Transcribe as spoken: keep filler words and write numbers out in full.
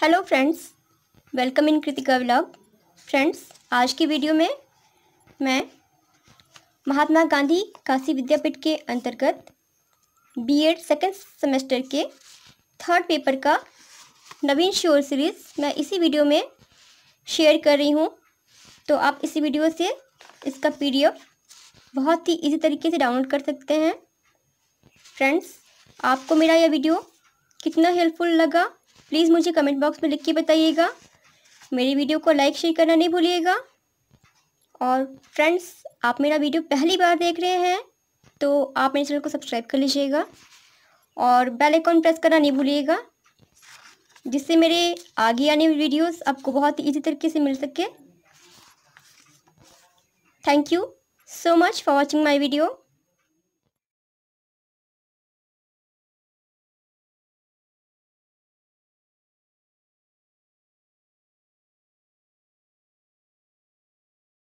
Hello friends, welcome in Kritika vlog. Friends, आज की video में मैं महात्मा गांधी काशी विद्यापीठ के अंतर्गत बीएड सेकेंड सेमेस्टर के थर्ड पेपर का नवीन श्योर सीरीज़ मैं इसी वीडियो में शेयर कर रही हूँ। तो आप इसी वीडियो से इसका पीडीएफ बहुत ही इजी तरीके से डाउनलोड कर सकते हैं। फ्रेंड्स, आपको मेरा यह वीडियो कितना हेल्पफुल लगा प्लीज़ मुझे कमेंट बॉक्स में लिख के बताइएगा। मेरी वीडियो को लाइक शेयर करना नहीं भूलिएगा। और फ्रेंड्स, आप मेरा वीडियो पहली बार देख रहे हैं तो आप मेरे चैनल को सब्सक्राइब कर लीजिएगा और बेल आइकन प्रेस करना नहीं भूलिएगा, जिससे मेरे आगे आने वाली वीडियोस आपको बहुत ही ईजी तरीके से मिल सके। Thank you so much for watching my video.